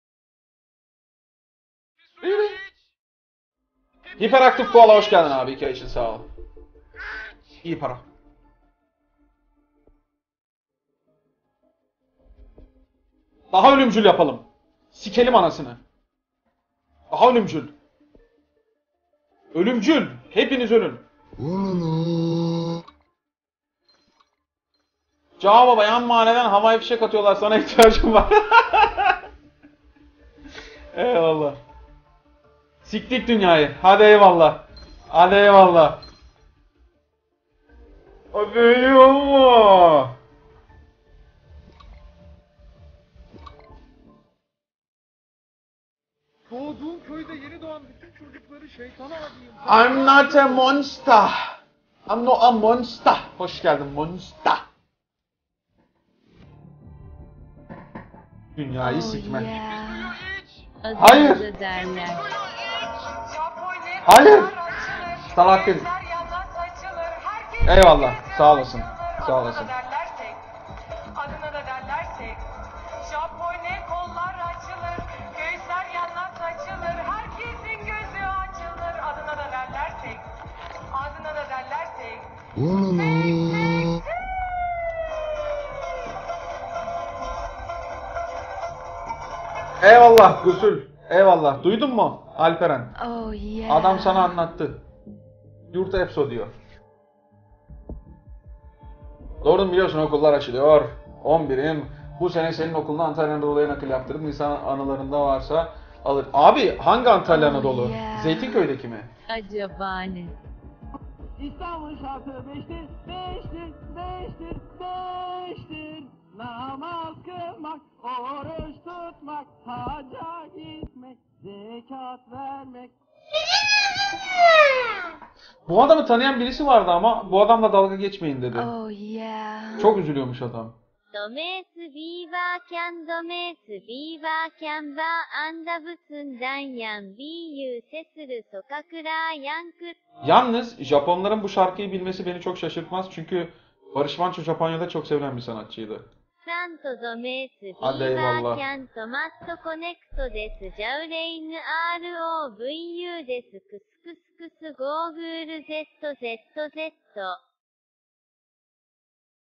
Hiperaktif koala hoş geldin abi. İki ay için sağ ol. İyi para. Daha ölümcül yapalım. Sikelim anasını. Daha ölümcül. Ölümcül. Hepiniz ölün. Cağ baba, yan mahalleden havai fişek atıyorlar, sana ihtiyacım var. Eyvallah. Siktik dünyayı. Hadi eyvallah. Hadi eyvallah. Hadi eyvallah. Doğduğun köyde yeni doğan bütün çocukları şeytana adayım. I'm not a monster. I'm not a monster. Hoş geldin monster. Dünyayı Oh sikme. yeah. Hayır. Adını da derler. Hayır. Salahattin. Eyvallah. Sağ olasın. Sağ olasın. Adına da derlersek Japone kollar açılır, göğüsler yanlar açılır, herkesin gözü açılır. Adına da derlersek, adına da derlersek. Eyvallah Gusül. Eyvallah. Duydun mu Alperen? Oh yeah. Adam sana anlattı. Yurt Epso diyor. Doğru biliyorsun, okullar açılıyor. on birim. Bu sene senin okuluna Antalya Anadolu'ya nakil yaptırdım. Nisan anılarında varsa alır. Abi hangi Antalya Oh Anadolu? yeah. Zeytinköy'deki mi? Acaba ne? İstanbul şarkı beştir, beştir, beştir, beştir. Namaz kılmak, oruç tutmak, hacca gitmek, zekat vermek. Bu adamı tanıyan birisi vardı ama bu adamla dalga geçmeyin dedi. Oh yeah. Çok üzülüyormuş adam. ドメースビーバーキャンドメースビーバーキャンバーアンダブツンダンヤンビーユーセスルソカクラーヤンク Yalnız Japonların bu şarkıyı bilmesi beni çok şaşırtmaz çünkü Barış Manço Japonya'da çok sevilen bir sanatçıydı. サントドメースビー Hadi バー eyvallah. キャントマットコネクトですジャウレイヌ アールオーブイユー ですクスクスクスゴーグール ゼットゼットゼット